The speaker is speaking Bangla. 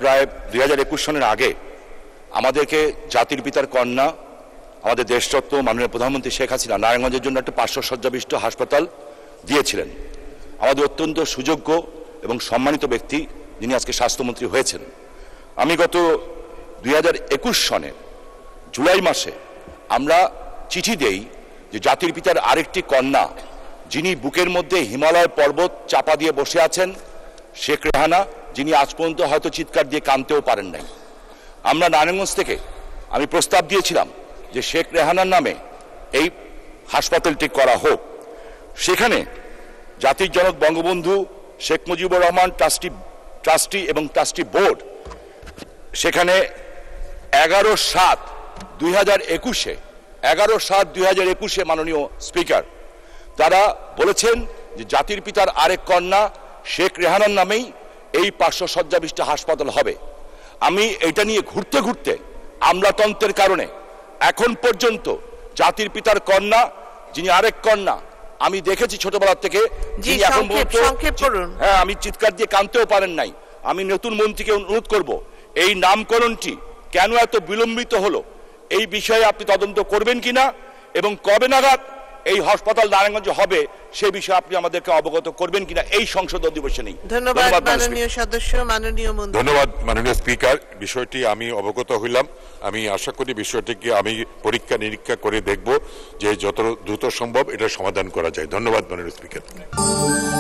প্রায় 2021 সনের আগে আমাদেরকে জাতির পিতার কন্যা আমাদের দেশরত্ন মাননীয় প্রধানমন্ত্রী শেখ হাসিনা নারায়ণগঞ্জের জন্য একটা 500 শয্যাবিষ্ট হাসপাতাল দিয়েছিলেন। আমাদের অত্যন্ত সুযোগ্য এবং সম্মানিত ব্যক্তি যিনি আজকে স্বাস্থ্যমন্ত্রী হয়েছেন। আমি গত 2021 সনের জুলাই মাসে আমরা চিঠি দেই যে জাতির পিতার আরেকটি কন্যা যিনি বুকের মধ্যে হিমালয় পর্বত চাপা দিয়ে বসে আছেন, শেখ রেহানা, যিনি আজ পর্যন্ত হয়তো চিৎকার দিয়ে কাঁদতেও পারেন নাই। আমরা নারায়ণগঞ্জ থেকে আমি প্রস্তাব দিয়েছিলাম যে শেখ রেহানার নামে এই হাসপাতালটি করা হোক। সেখানে জাতির জনক বঙ্গবন্ধু শেখ মুজিবুর রহমান ট্রাস্টি এবং ট্রাস্টি বোর্ড সেখানে 11/7/2021 মাননীয় স্পিকার তারা বলেছেন যে জাতির পিতার আরেক কন্যা শেখ রেহানার নামেই এই 500 শয্যাবিষ্ট হাসপাতাল হবে। আমি এটা নিয়ে ঘুরতে ঘুরতে আমলাতন্ত্রের কারণে এখন পর্যন্ত জাতির পিতার কন্যা যিনি আরেক কন্যা আমি দেখেছি ছোটবেলা থেকে, যিনি এখন হ্যাঁ আমি চিৎকার দিয়ে কাঁদতেও পারেন নাই। আমি নতুন মন্ত্রীকে অনুরোধ করব এই নামকরণটি কেন এত বিলম্বিত হলো এই বিষয়ে আপনি তদন্ত করবেন কিনা এবং কবে নাগাদ এই হাসপাতাল নারায়ণগঞ্জে হবে সেই বিষয়ে আপনি আমাদেরকে অবগত করবেন কিনা এই সংসদ অধিবেশনে। ধন্যবাদ মাননীয় সদস্য। মাননীয় মন্ত্রী। ধন্যবাদ মাননীয় স্পিকার, বিষয়টি আমি অবগত হইলাম। আমি আশা করি বিষয়টিকে আমি পরীক্ষা নিরীক্ষা করে দেখব যে যত দ্রুত সম্ভব এটা সমাধান করা যায়। ধন্যবাদ মাননীয় স্পিকার।